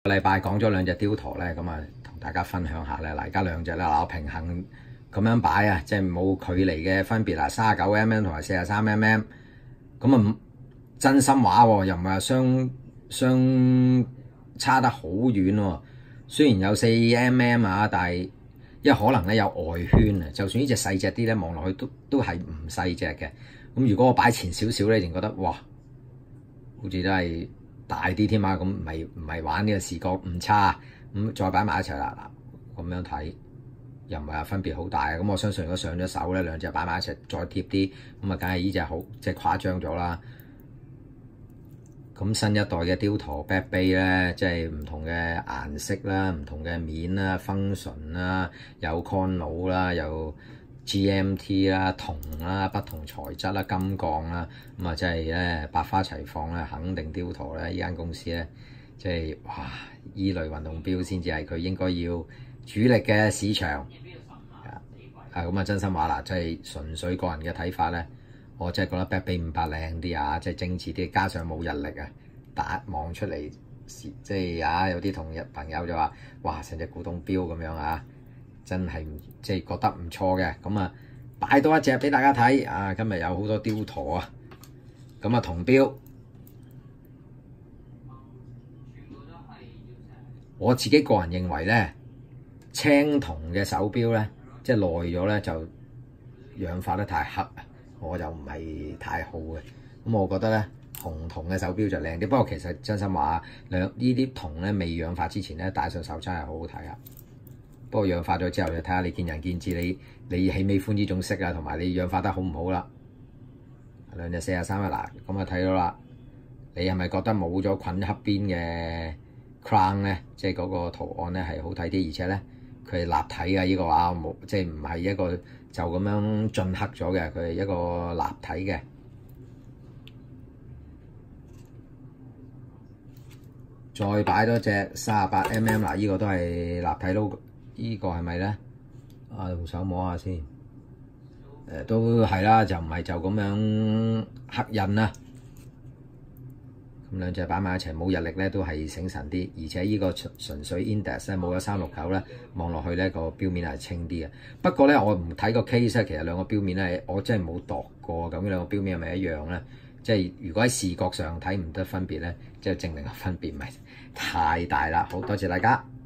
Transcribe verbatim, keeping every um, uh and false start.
個禮拜講咗兩隻雕陀咧，咁啊同大家分享下咧。嗱，而家兩隻咧，嗱我平衡咁樣擺啊，即係冇距離嘅分別啦，三十九 mm 同埋四十三 mm。咁啊，真心話喎，又唔係話相相差得好遠喎。雖然有四 mm 啊，但係因為可能咧有外圈啊，就算呢隻細隻啲咧，望落去都都係唔細隻嘅。咁如果我擺前少少咧，就覺得哇，好似都係大啲添啊！咁唔係唔係玩呢個視覺唔差，咁再擺埋一齊啦，嗱咁樣睇又唔係話分別好大。咁我相信如果上咗手咧，兩隻擺埋一齊再貼啲，咁啊梗係呢隻好即係誇張咗啦。咁新一代嘅雕陀 Back Bay 咧，即係唔同嘅顏色啦、唔同嘅面啦、function 啦、有 Conno 啦、有 G M T 啦、銅啦、不同材質啦、金鋼啦，咁啊即係咧百花齊放咧，肯定雕陀咧呢間公司咧，即係哇依類運動錶先至係佢應該要主力嘅市場。啊咁啊真心話啦，即係純粹個人嘅睇法咧。我真係覺得 Back Bay 五百靚啲啊，即係精緻啲，加上冇日曆啊，打望出嚟，即係啊有啲同日朋友就話：哇，成隻古董錶咁樣啊，真係即係覺得唔錯嘅。咁啊，擺多一隻俾大家睇啊！今日有好多雕陀啊，咁啊銅錶，我自己個人認為咧，青銅嘅手錶咧，即係耐咗咧就氧化得太黑啊。我就唔係太好嘅，咁我覺得咧紅銅嘅手錶就靚啲。不過其實真心話，兩呢啲銅咧未氧化之前咧戴上手真係好好睇啊。不過氧化咗之後，就睇下你見仁見智，你你喜唔喜歡呢種色啊，同埋你氧化得好唔好啦。兩隻四十三啊，嗱咁啊睇到啦，你係咪覺得冇咗菌黑邊嘅 crown 咧？即係嗰個圖案咧係好睇啲，而且咧佢係立體嘅呢個啊，冇即係唔係一個就咁樣進黑咗嘅，佢係一個立體嘅。再擺多隻三十八 mm 嗱，呢個都係立體 logo，呢個係咪咧？啊，用手摸下先。誒、呃，都係啦，就唔係就咁樣刻印啦。咁兩隻擺埋一齊冇日曆咧，都係醒神啲，而且呢個純粹 index 咧冇咗三六九咧，望落去咧個錶面係清啲嘅。不過咧，我唔睇個 case 咧，其實兩個錶面咧，我真係冇度過，咁兩個錶面係咪一樣咧？即係如果喺視覺上睇唔得分別咧，即係證明個分別唔係太大啦。好多謝大家。